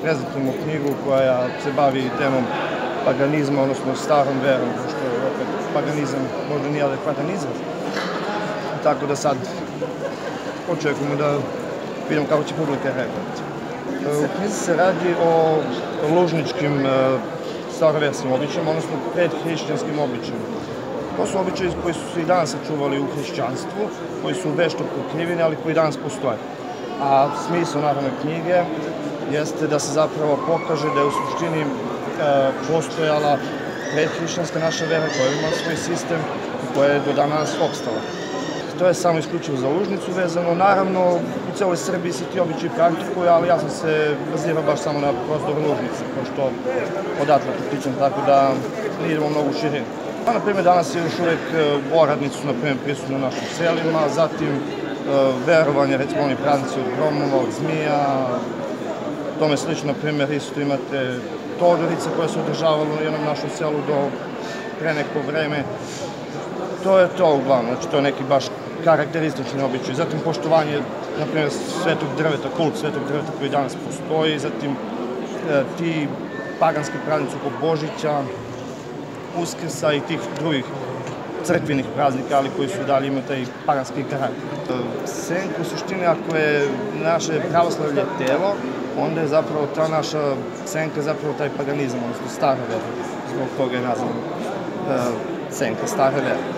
prezentujemo knjigu koja se bavi temom paganizma, odnosno starom verom, pošto opet paganizam možda nije adekvatan izraz. Tako da sad očekujemo da vidimo kako će publika reagovati. U knjizi se radi o lužničkim staroverskim običajima, odnosno predhrišćanskim običajima. To su običaji koji su se i danas sačuvali u hrišćanstvu, koji su vešto pokriveni, ali koji danas postoje. A smisao naravno knjige jeste da se zapravo pokaže da je u suštini postojala predhrišćanska naša vera koja ima svoj sistem i koja je do danas opstala. To je samo isključivo za Lužnicu vezano. Naravno, u celoj Srbiji se ti običaji praktikuju, ali ja sam se bazirao baš samo na prostor Lužnice, pošto odatle pričam, tako da ne idemo mnogo u širinu. Na primjer, danas je još uvek oradnici su prisutni u našim selima, zatim verovanje, recimo oni praznici od gromova, od zmija, tome slično, na primjer, isto imate Todorice koje se održavalo u jednom našem selu do pre neko vreme. To je to uglavnom, znači to je neki baš karakteristični običaj. Zatim poštovanje, na primjer, svetog drveta, kult svetog drveta koji danas postoji, zatim ti paganski praznici oko Božića, Uskrsa i tih drugih crkvenih praznika, ali koji su dalje imaju taj paganski karakter. Senka u suštini, ako je naše pravoslavlje telo, onda je zapravo ta naša senka zapravo taj paganizam, odnosno stara vera. Zbog toga je nazvan senka, stara vera.